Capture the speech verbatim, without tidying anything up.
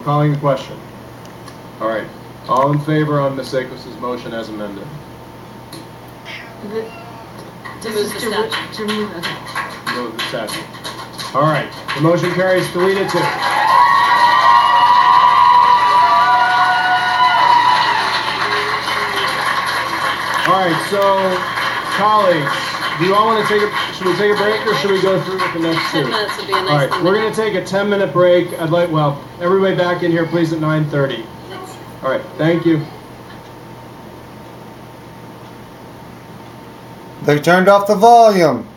calling the question. All right. All in favor on Miz Akos's motion as amended? The, To move the statute. To move, okay. Move the statute. All right. The motion carries three to two. All right. So, colleagues, do you all want to take a? Should we take a break or should we go through with the next two? Ten minutes would be a nice. All right. thing We're to going to have. take a ten-minute break. I'd like. Well, everybody back in here, please, at nine thirty. Thanks. All right. Thank you. They turned off the volume.